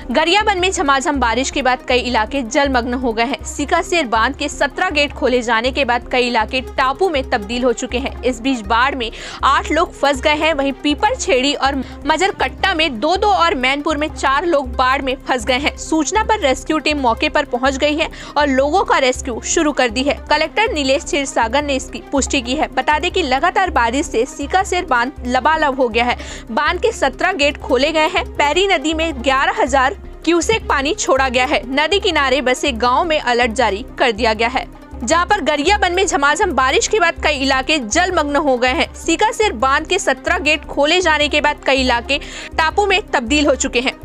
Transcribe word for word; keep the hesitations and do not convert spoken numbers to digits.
गरियाबंद में झमाझम बारिश के बाद कई इलाके जलमग्न हो गए हैं। सीकासेर बांध के सत्रह गेट खोले जाने के बाद कई इलाके टापू में तब्दील हो चुके हैं। इस बीच बाढ़ में आठ लोग फंस गए हैं। वहीं पीपर छेड़ी और मजरकट्टा में दो दो और मैनपुर में चार लोग बाढ़ में फंस गए हैं। सूचना पर रेस्क्यू टीम मौके पर पहुंच गई है और लोगों का रेस्क्यू शुरू कर दी है। कलेक्टर नीलेश क्षीरसागर ने इसकी पुष्टि की है। बता दें कि लगातार बारिश से सीकासेर बांध लबालब हो गया है। बांध के सत्रह गेट खोले गए हैं। पैरी नदी में ग्यारह हजार क्यूसेक पानी छोड़ा गया है। नदी किनारे बसे गांव में अलर्ट जारी कर दिया गया है, जहां पर गरियाबंद में झमाझम बारिश के बाद कई इलाके जलमग्न हो गए हैं। सीकासेर बांध के सत्रह गेट खोले जाने के बाद कई इलाके टापू में तब्दील हो चुके हैं।